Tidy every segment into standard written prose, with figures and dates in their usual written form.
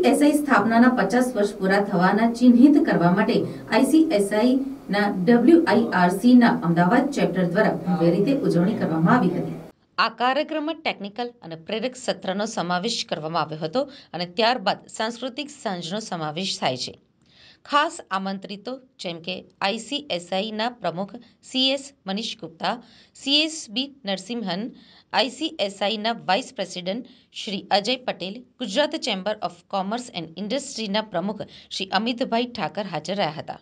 આઈસીએસઆઈ સ્થાપનાના 50 વર્ષ પૂરા થવાના ચિહ્નિત કરવા માટે આઈસીએસઆઈના WIRCના અમદાવાદ ચેપ્ટર દ્વારા ભવ્ય રીતે ઉજવણી કરવામાં આવી હતી। આ કાર્યક્રમમાં ટેકનિકલ અને પ્રેરક સત્રનો સમાવેશ કરવામાં આવ્યો હતો અને ત્યારબાદ સાંસ્કૃતિક સાંજનો સમાવેશ થાય છે। ખાસ આમંત્રિતો જેમ કે આઈસીએસઆઈના પ્રમુખ CS મનીષ ગુપ્તા, CSB નરસિંહન, આઈસીએસઆઈના vice president Shri Ajay Patel, Gujarat chamber of commerce and ઇન્ડસ્ટ્રીના પ્રમુખ શ્રી અમિતભાઈ ઠાકર હાજર રહ્યા હતા।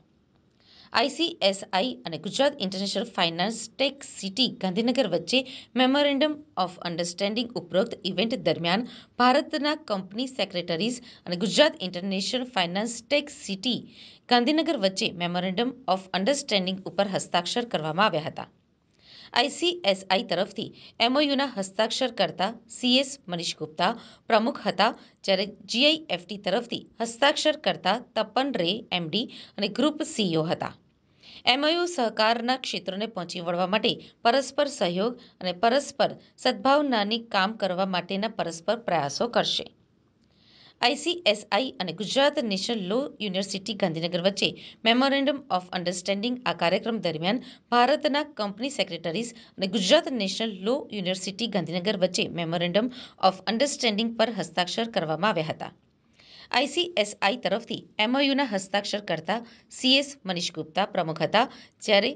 આઈસીએસઆઈ અને Gujarat international finance tech city Gandhinagar વચ્ચે મેમોરેન્ડમ ઓફ અન્ડરસ્ટેન્ડિંગ ઉપરોક્ત ઇવેન્ટ દરમિયાન ભારતના કંપની સેક્રેટરીઝ અને Gujarat international finance tech city Gandhinagar વચ્ચે મેમોરેન્ડમ ઓફ અન્ડરસ્ટેન્ડિંગ ઉપર હસ્તાક્ષર કરવામાં આવ્યા હતા। આઈસીએસઆઈ તરફથી એમઓયુના હસ્તાક્ષર કરતા CS મનીષ ગુપ્તા પ્રમુખ હતા, જ્યારે GIFT તરફથી હસ્તાક્ષર કરતા તપન રે MD અને ગ્રુપ CEO હતા। એમઓયુ સહકારના ક્ષેત્રોને પહોંચી વળવા માટે પરસ્પર સહયોગ અને પરસ્પર સદભાવનાની કામ કરવા માટેના પરસ્પર પ્રયાસો કરશે। આઈસીએસઆઈ અને Gujarat national law university Gandhinagar વચ્ચે મેમોરેન્ડમ ઓફ અન્ડરસ્ટેન્ડિંગ આ કાર્યક્રમ દરમિયાન ભારતના કંપની સેક્રેટરીઝ અને Gujarat national law university Gandhinagar વચ્ચે મેમોરેન્ડમ ઓફ અન્ડરસ્ટેન્ડિંગ પર હસ્તાક્ષર કરવામાં આવ્યા હતા। આઈસીએસઆઈ તરફથી એમઓયુના હસ્તાક્ષર કરતા CS મનીષ ગુપ્તા પ્રમુખ હતા, જ્યારે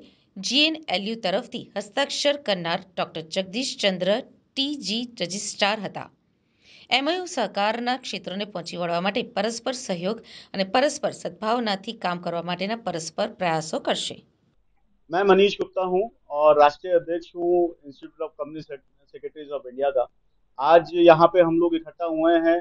GNLU તરફથી હસ્તાક્ષર કરનાર doctor Jagdish Chandra TG registrar હતા। એમઓયુ સહકારના ક્ષેત્રોને પહોંચી વળવા માટે પરસ્પર સહયોગ અને પરસ્પર સદભાવનાથી કામ કરવા માટેના પરસ્પર પ્રયાસો કરશે। मैं मनीष गुप्ता हूं और राष्ट्रीय अध्यक्ष हूं institute of company secretaries of India का। आज यहाँ पे हम लोग इकट्ठा हुए हैं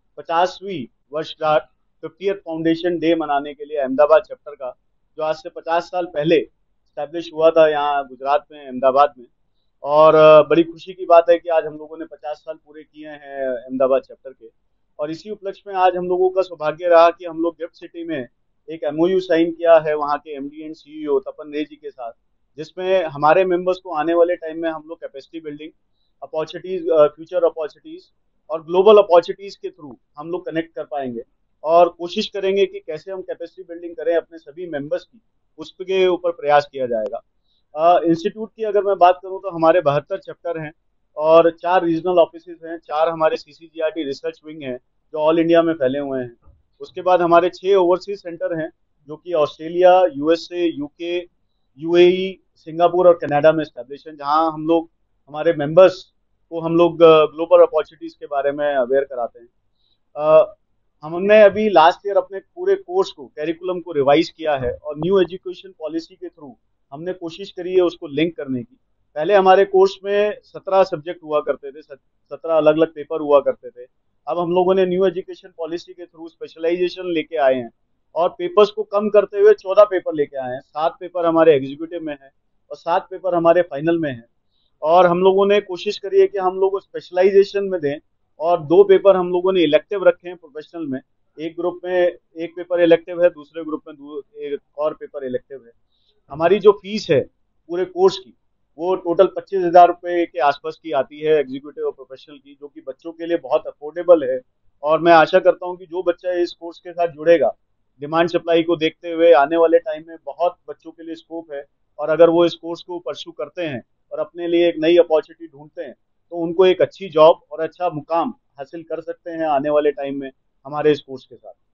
50वीं वर्षगांठ 50th फाउंडेशन डे मनाने के लिए अहमदाबाद चैप्टर का, जो आज से 50 साल पहले स्टैब्लिश हुआ था यहाँ गुजरात में अहमदाबाद में। और बड़ी खुशी की बात है कि आज हम लोगों ने 50 साल पूरे किए हैं अहमदाबाद चैप्टर के, और इसी उपलक्ष्य में आज हम लोगों का सौभाग्य रहा कि हम लोग गिफ्ट सिटी में एक MOU साइन किया है वहाँ के MD एंड CEO तपन रे जी के साथ, जिसमें हमारे मेंबर्स को आने वाले टाइम में हम लोग capacity building, opportunities, future opportunities और ग्लोबल अपॉर्चुनिटीज के थ्रू हम लोग कनेक्ट कर पाएंगे और कोशिश करेंगे कि कैसे हम कैपेसिटी बिल्डिंग करें अपने सभी मेंबर्स की, उसके ऊपर प्रयास किया जाएगा। इंस्टीट्यूट की अगर मैं बात करूं तो हमारे 72 चैप्टर हैं और 4 रीजनल ऑफिसेज हैं, 4 हमारे CCGRT रिसर्च विंग हैं जो ऑल इंडिया में फैले हुए हैं। उसके बाद हमारे 6 ओवरसीज सेंटर हैं जो कि Australia, USA, UK, UAE, Singapore और कनाडा में स्टैब्लिश हैं, जहां हम लोग हमारे मेंबर्स को हम लोग ग्लोबल अपॉर्चुनिटीज के बारे में अवेयर कराते हैं। हमने अभी लास्ट ईयर अपने पूरे कोर्स को, कैरिकुलम को रिवाइज किया है और न्यू एजुकेशन पॉलिसी के थ्रू हमने कोशिश करी है उसको लिंक करने की। पहले हमारे कोर्स में 17 सब्जेक्ट हुआ करते थे, 17 अलग अलग पेपर हुआ करते थे। अब हम लोगों ने न्यू एजुकेशन पॉलिसी के थ्रू स्पेशलाइजेशन लेके आए हैं और पेपर्स को कम करते हुए 14 पेपर लेके आए हैं। 7 पेपर हमारे एग्जीक्यूटिव में है और 7 पेपर हमारे फाइनल में है। और हम लोगों ने कोशिश करी है कि हम लोग स्पेशलाइजेशन में दें, और 2 पेपर हम लोगों ने इलेक्टिव रखे हैं प्रोफेशनल में। एक ग्रुप में एक पेपर इलेक्टिव है, दूसरे ग्रुप में एक और पेपर इलेक्टिव है। हमारी जो फीस है पूरे कोर्स की वो टोटल 25,000 रुपये के आसपास की आती है एग्जीक्यूटिव और प्रोफेशनल की, जो कि बच्चों के लिए बहुत अफोर्डेबल है। और मैं आशा करता हूं कि जो बच्चा इस कोर्स के साथ जुड़ेगा, डिमांड सप्लाई को देखते हुए आने वाले टाइम में बहुत बच्चों के लिए स्कोप है, और अगर वो इस कोर्स को परस्यू करते हैं और अपने लिए एक नई अपॉर्चुनिटी ढूंढते हैं तो उनको एक अच्छी जॉब और अच्छा मुकाम हासिल कर सकते हैं आने वाले टाइम में हमारे इस कोर्स के साथ।